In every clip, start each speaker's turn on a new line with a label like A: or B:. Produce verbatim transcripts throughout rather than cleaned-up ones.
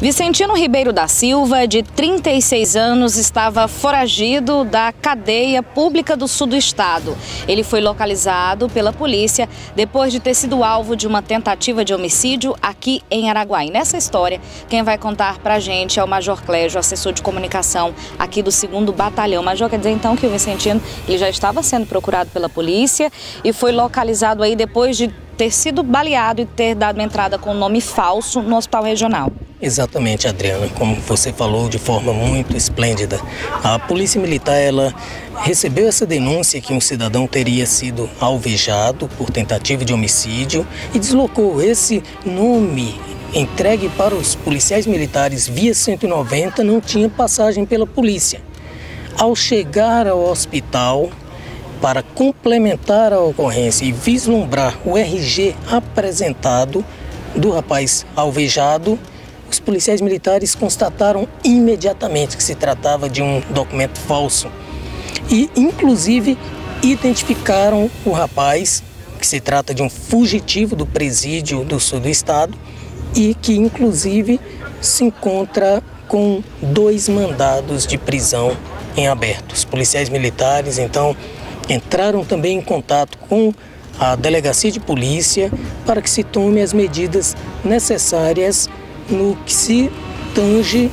A: Vicentino Ribeiro da Silva, de trinta e seis anos, estava foragido da cadeia pública do sul do estado. Ele foi localizado pela polícia depois de ter sido alvo de uma tentativa de homicídio aqui em Araguaína. Nessa história, quem vai contar pra gente é o Major Clégio, assessor de comunicação aqui do segundo Batalhão. Major, quer dizer então que o Vicentino ele já estava sendo procurado pela polícia e foi localizado aí depois de ter sido baleado e ter dado entrada com nome falso no hospital regional.
B: Exatamente, Adriana, como você falou de forma muito esplêndida. A Polícia Militar, ela recebeu essa denúncia que um cidadão teria sido alvejado por tentativa de homicídio e deslocou esse nome entregue para os policiais militares via cento e noventa, não tinha passagem pela polícia. Ao chegar ao hospital, para complementar a ocorrência e vislumbrar o R G apresentado do rapaz alvejado, os policiais militares constataram imediatamente que se tratava de um documento falso e, inclusive, identificaram o rapaz, que se trata de um fugitivo do presídio do sul do estado e que, inclusive, se encontra com dois mandados de prisão em aberto. Os policiais militares, então, entraram também em contato com a delegacia de polícia para que se tome as medidas necessárias no que se tange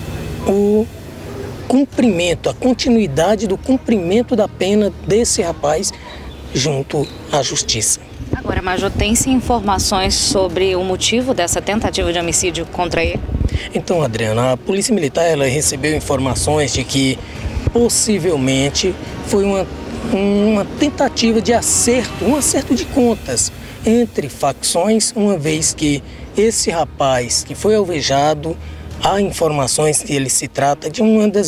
B: o cumprimento, a continuidade do cumprimento da pena desse rapaz junto à justiça.
A: Agora, Major, tem-se informações sobre o motivo dessa tentativa de homicídio contra ele?
B: Então, Adriana, a Polícia Militar ela recebeu informações de que possivelmente foi uma, uma tentativa de acerto, um acerto de contas entre facções, uma vez que esse rapaz que foi alvejado, há informações que ele se trata de uma das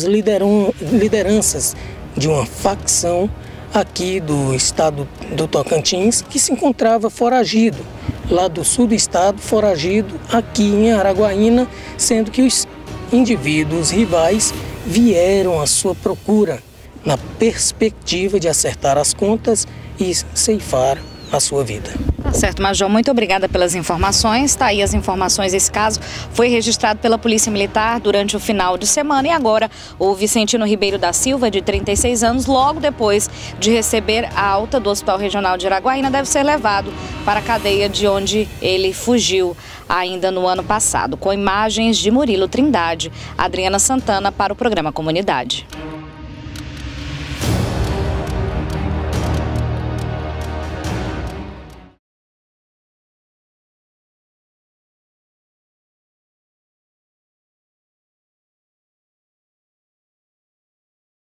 B: lideranças de uma facção aqui do estado do Tocantins que se encontrava foragido, lá do sul do estado, foragido aqui em Araguaína, sendo que os indivíduos rivais vieram à sua procura na perspectiva de acertar as contas e ceifar a sua vida.
A: Tá certo, Major. Muito obrigada pelas informações. Está aí as informações. Esse caso foi registrado pela Polícia Militar durante o final de semana e agora o Vicentino Ribeiro da Silva, de trinta e seis anos, logo depois de receber a alta do Hospital Regional de Araguaína, deve ser levado para a cadeia de onde ele fugiu ainda no ano passado. Com imagens de Murilo Trindade, Adriana Santana para o programa Comunidade.